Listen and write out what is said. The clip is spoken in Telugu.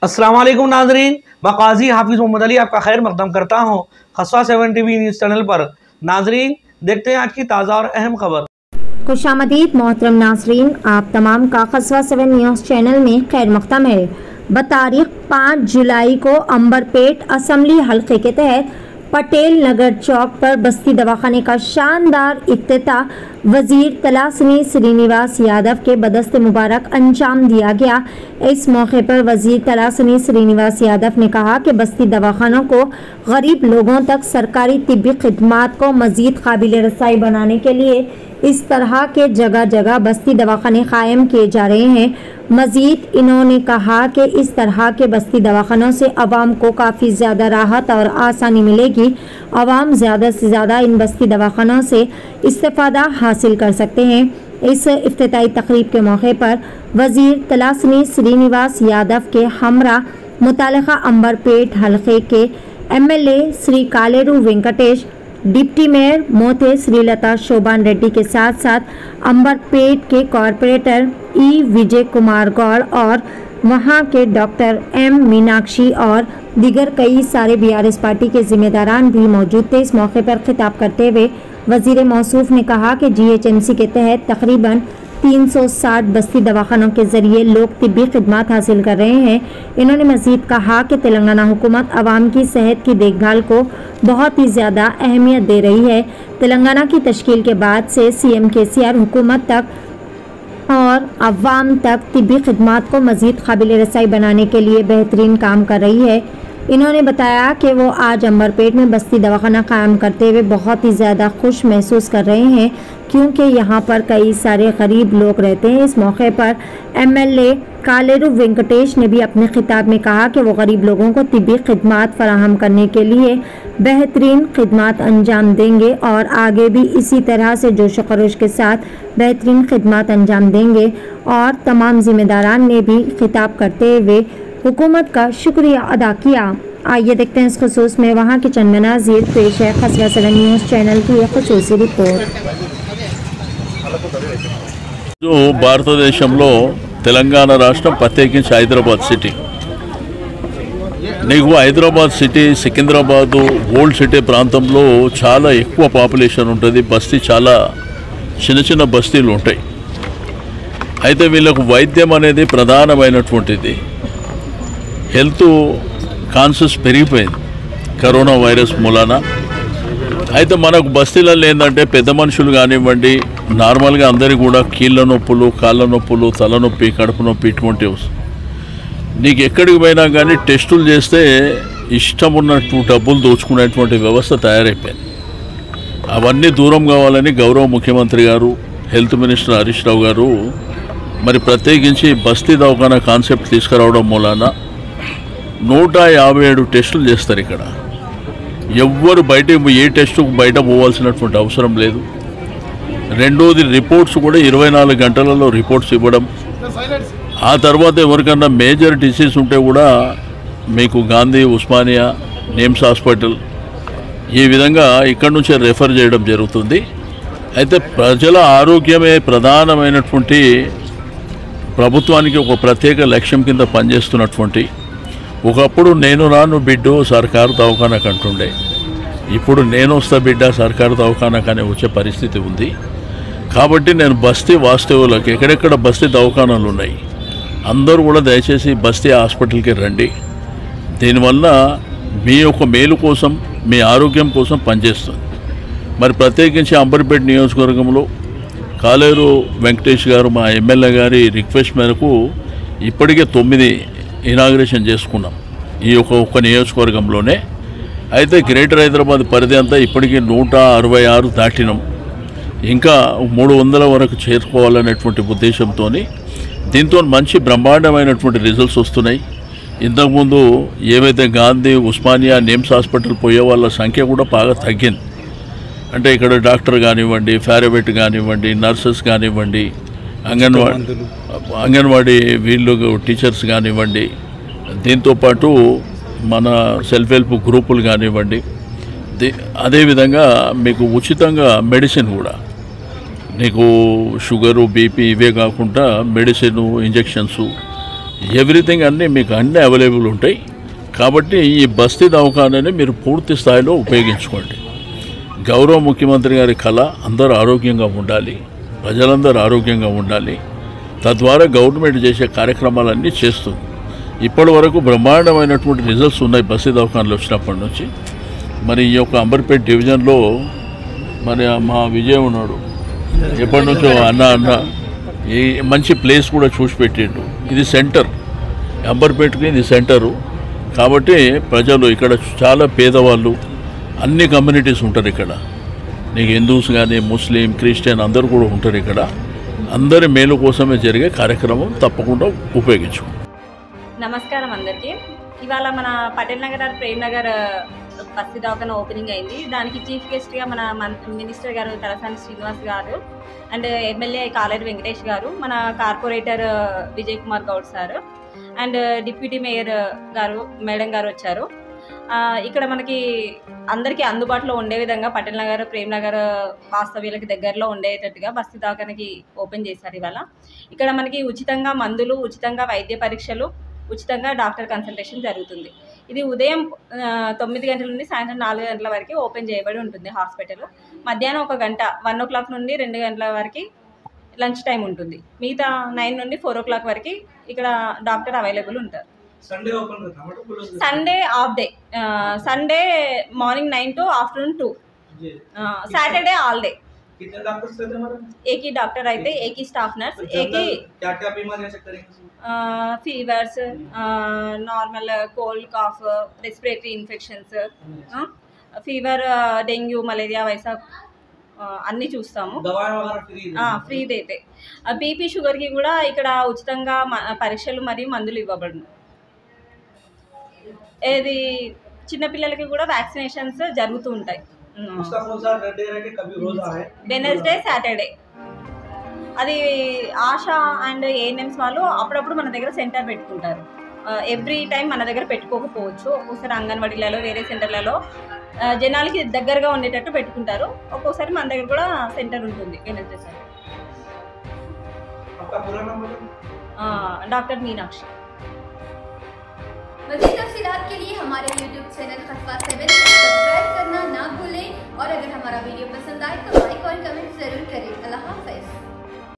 अस्सलाम वालेकुम नाज़रीन, मैं काजी हाफिज़ मोहम्मद अली आपका खैर मकदम करता हूँ खस्वा 7 टीवी न्यूज़ चैनल पर। नाज़रीन, देखते हैं आज की ताज़ा और अहम खबर। खुशामदीद मोहतरम नाज़रीन, आप तमाम का खस्वा 7 न्यूज़ चैनल में खैर मकदम है। बतारीख 5 जुलाई को अंबरपेट असम्बली हल्के के तहत पटेल नगर चौक पर बस्ती दवाखाने का शानदार इफ्तिताह वजीर तलासनी श्रीनिवास यादव के बदस्ते मुबारक अंजाम दिया गया। इस मौके पर वजीर तलासनी श्रीनिवास यादव ने कहा कि बस्ती दवाखानों को गरीब लोगों तक सरकारी तिब्बी खिदमात को मजीद काबिल रसाई बनाने के लिए इस तरह के जगह जगह बस्ती दवाखाने कायम किए जा रहे हैं। मजीद इन्होंने कहा कि इस तरह के बस्ती दवाखानों से आवाम को काफ़ी ज़्यादा राहत और आसानी मिलेगी। आवाम ज़्यादा से ज़्यादा इन बस्ती दवाखानों से इस्तेफ़ादा हासिल कर सकते हैं। इस इफ्तिताई तकरीब के मौके पर वजीर तलासनी श्रीनिवास यादव के हमरा मुतालिका अंबरपेट हल्के के MLA Shri Kaleru Venkatesh, deputy mayor Mothe Srilatha Shobhan Reddy के साथ साथ अंबरपेट के कॉरपोरेटर E विजय कुमार गौड़ और वहां के डॉक्टर M मीनाक्षी और दीगर कई सारे BRS पार्टी के जिम्मेदारान भी मौजूद थे। इस मौके पर खिताब करते हुए वजीर मौसूफ ने कहा कि GHMC के तहत तकरीबन 360 बस्ती दवाखानों के जरिए लोग तिब्बी खिदमात हासिल कर रहे हैं। इन्होंने मजीद कहा कि तेलंगाना हुकूमत आवाम की सेहत की देखभाल को बहुत ही ज़्यादा अहमियत दे रही है। तेलंगाना की तश्कील के बाद से CM KCR हुकूमत तक और अवाम तक तिब्बी खिदमात को मजीद काबिल रसाई बनाने के लिए बेहतरीन काम कर रही है। इन्होंने बताया कि वो आज अंबरपेट में बस्ती दवाखाना कायम करते हुए बहुत ही ज़्यादा खुश महसूस कर रहे हैं, क्योंकि यहाँ पर कई सारे गरीब लोग रहते हैं। इस मौके पर MLA कालेरू वेंकटेश ने भी अपने खिताब में कहा कि वो गरीब लोगों को तिब्बी खिदमात फराहम करने के लिए बेहतरीन खिदमात अंजाम देंगे और आगे भी इसी तरह से जोश व खरोश के साथ बेहतरीन खिदमात अंजाम देंगे। और तमाम जिम्मेदारान ने भी खिताब करते हुए हुकूमत का शुक्रिया अदा किया। आइए देखते हैं इस खुसूस में वहाँ के चंद मनाज़िर। पेश है खस्वा 7 न्यूज़ चैनल की एक खुसूसी रिपोर्ट। जो భారతదేశంలో తెలంగాణ రాష్ట్రం ప్రత్యేకించి హైదరాబాద్ సిటీ, నీకు Hyderabad city Secunderabad old city ప్రాంతంలో చాలా ఎక్కువ పాపులేషన్ ఉంటుంది. బస్తీ చాలా చిన్న చిన్న బస్తీలు ఉంటాయి. అయితే వీళ్ళకు వైద్యం అనేది ప్రధానమైనటువంటిది. హెల్త్ కాన్షియస్ పెరిగిపోయింది కరోనా వైరస్ మూలాన. అయితే మనకు బస్తీలలో ఏంటంటే పెద్ద మనుషులు కానివ్వండి, నార్మల్గా అందరికీ కూడా కీళ్ళ నొప్పులు, కాళ్ళ నొప్పులు, తలనొప్పి, కడుపు నొప్పి ఇటువంటివి వస్తాయి. నీకు ఎక్కడికి పోయినా కానీ టెస్టులు చేస్తే ఇష్టం ఉన్నట్టు డబ్బులు దోచుకునేటువంటి వ్యవస్థ తయారైపోయింది. అవన్నీ దూరం కావాలని గౌరవ ముఖ్యమంత్రి గారు, హెల్త్ మినిస్టర్ హరీష్ రావు గారు మరి ప్రత్యేకించి బస్తీ దవాఖానా కాన్సెప్ట్ తీసుకురావడం మూలాన 157 టెస్టులు చేస్తారు ఇక్కడ. ఎవ్వరు బయటకు ఏ టెస్టుకు బయట పోవాల్సినటువంటి అవసరం లేదు. రెండోది రిపోర్ట్స్ కూడా 24 గంటలలో రిపోర్ట్స్ ఇవ్వడం. ఆ తర్వాత ఎవరికన్నా మేజర్ డిసీజ్ ఉంటే కూడా మీకు గాంధీ, ఉస్మానియా, నిమ్స్ హాస్పిటల్ ఈ విధంగా ఇక్కడి నుంచే రెఫర్ చేయడం జరుగుతుంది. అయితే ప్రజల ఆరోగ్యమే ప్రధానమైనటువంటి ప్రభుత్వానికి ఒక ప్రత్యేక లక్ష్యం కింద పనిచేస్తున్నటువంటి, ఒకప్పుడు నేను రాను బిడ్డో సర్కారు దవాఖానకు అంటుండే, ఇప్పుడు నేను వస్తా బిడ్డ సర్కారు దవాఖానకు అనే వచ్చే పరిస్థితి ఉంది. కాబట్టి నేను బస్తీ వాస్తవులకు ఎక్కడెక్కడ బస్తీ దవాఖానాలు ఉన్నాయి అందరూ కూడా దయచేసి బస్తీ హాస్పిటల్కి రండి. దీనివల్ల మీ యొక్క మేలు కోసం, మీ ఆరోగ్యం కోసం పనిచేస్తుంది. మరి ప్రత్యేకించి అంబర్పేట నియోజకవర్గంలో కాలేరు వెంకటేష్ గారు మా MLA గారి రిక్వెస్ట్ మేరకు ఇప్పటికే 9 ఇనాగ్రేషన్ చేసుకున్నాం ఈ ఒక్క నియోజకవర్గంలోనే. అయితే గ్రేటర్ హైదరాబాద్ పరిధి అంతా ఇప్పటికీ 166 దాటినాం. ఇంకా 300 వరకు చేరుకోవాలనేటువంటి ఉద్దేశంతో దీంతో మంచి బ్రహ్మాండమైనటువంటి రిజల్ట్స్ వస్తున్నాయి. ఇంతకుముందు ఏవైతే గాంధీ, ఉస్మానియా, నిమ్స్ హాస్పిటల్ పోయే వాళ్ళ సంఖ్య కూడా బాగా తగ్గింది. అంటే ఇక్కడ డాక్టర్ కానివ్వండి, ఫారోవెట్ కానివ్వండి, నర్సెస్ కానివ్వండి, అంగన్వాడీ వీళ్ళు టీచర్స్ కానివ్వండి, దీంతోపాటు మన సెల్ఫ్ హెల్ప్ గ్రూపులు కానివ్వండి, అదేవిధంగా మీకు ఉచితంగా మెడిసిన్ కూడా నీకు షుగరు, బీపీ ఇవే కాకుండా మెడిసిన్, ఇంజెక్షన్స్ ఎవ్రీథింగ్ అన్నీ మీకు అన్నీ అవైలబుల్ ఉంటాయి. కాబట్టి ఈ బస్తీ దవాఖానాని మీరు పూర్తి స్థాయిలో ఉపయోగించుకోండి. గౌరవ ముఖ్యమంత్రి గారి కళ అందరూ ఆరోగ్యంగా ఉండాలి, ప్రజలందరూ ఆరోగ్యంగా ఉండాలి. తద్వారా గవర్నమెంట్ చేసే కార్యక్రమాలన్నీ చేస్తుంది. ఇప్పటి వరకు బ్రహ్మాండమైనటువంటి రిజల్ట్స్ ఉన్నాయి బస్తీ దవాఖానాలు వచ్చినప్పటి నుంచి. మరి ఈ యొక్క అంబర్పేట డివిజన్లో మరి మా విజయ్ ఉన్నాడు, ఎప్పటి నుంచో అన్న ఈ మంచి ప్లేస్ కూడా చూసి పెట్టిండు. ఇది సెంటర్, అంబర్పేటకి ఇది సెంటరు. కాబట్టి ప్రజలు ఇక్కడ చాలా పేదవాళ్ళు, అన్ని కమ్యూనిటీస్ ఉంటారు ఇక్కడ. నీకు హిందూస్ కానీ ముస్లిం క్రిస్టియన్ అందరూ కూడా ఉంటారు ఇక్కడ. అందరి మేలు కోసమే జరిగే కార్యక్రమం తప్పకుండా ఉపయోగించు. నమస్కారం అందరికీ. ఇవాళ మన పటేల్ నగర్ ప్రేమ్ నగర్ బస్తీ దవాఖానా ఓపెనింగ్ అయింది. దానికి చీఫ్ గెస్ట్గా మన మినిస్టర్ గారు తలసాని శ్రీనివాస్ గారు అండ్ ఎమ్మెల్యే కాలేరు వెంకటేష్ గారు, మన corporator Vijay Kumar Goud sir and deputy mayor గారు మేడం గారు వచ్చారు. ఇక్కడ మనకి అందరికీ అందుబాటులో ఉండే విధంగా పటేల్ నగర్ ప్రేమ్ నగర్ వాస్తవ్యులకి దగ్గరలో ఉండేటట్టుగా బస్తీ దవాఖానాకి ఓపెన్ చేశారు. ఇవాళ ఇక్కడ మనకి ఉచితంగా మందులు, ఉచితంగా వైద్య పరీక్షలు, ఉచితంగా డాక్టర్ కన్సల్టేషన్ జరుగుతుంది. ఇది ఉదయం 9 గంటల నుండి సాయంత్రం 4 గంటల వరకు ఓపెన్ చేయబడి ఉంటుంది హాస్పిటల్. మధ్యాహ్నం 1 గంట 1 o'clock నుండి 2 గంటల వరకు లంచ్ టైం ఉంటుంది. మిగతా 9 నుండి 4 o'clock వరకు ఇక్కడ డాక్టర్ అవైలబుల్ ఉంటారు. Sunday off day, Sunday morning 9 to afternoon 2, Saturday all day. कितने डॉक्टर्स रहते हैं हमारे? एक ही डॉक्टर रहते, एक ही स्टाफ नर्स, एक ही क्या क्या बीमारियां चेक करेंगे? Fevers, normal cold cough, respiratory infections, fever, dengue, malaria वैसा అన్నీ చూస్తాము. ఫ్రీ అయితే బీపీ షుగర్కి కూడా ఇక్కడ ఉచితంగా పరీక్షలు మరియు మందులు ఇవ్వబడును. ఏది చిన్నపిల్లలకి కూడా వ్యాక్సినేషన్స్ జరుగుతూ ఉంటాయి. వెనస్డే సాటర్డే అది ఆశా అండ్ ఏఎన్ఎంస్ వాళ్ళు అప్పుడప్పుడు మన దగ్గర సెంటర్ పెట్టుకుంటారు. ఎవ్రీ టైం మన దగ్గర పెట్టుకోకపోవచ్చు. ఒక్కోసారి అంగన్వాడీలలో వేరే సెంటర్లలో జనాలకి దగ్గరగా ఉండేటట్టు పెట్టుకుంటారు. ఒక్కోసారి మన దగ్గర కూడా సెంటర్ ఉంటుంది వెనస్డే సాటర్డే. डॉक्टर मीनाक्षी। मज़ीद तफ़सीलात के लिए हमारे YouTube चैनल खसवा 7 को सब्सक्राइब करना ना भूलें और अगर हमारा वीडियो पसंद आए तो लाइक और कमेंट ज़रूर करें। अल्लाह हाफ़िज़।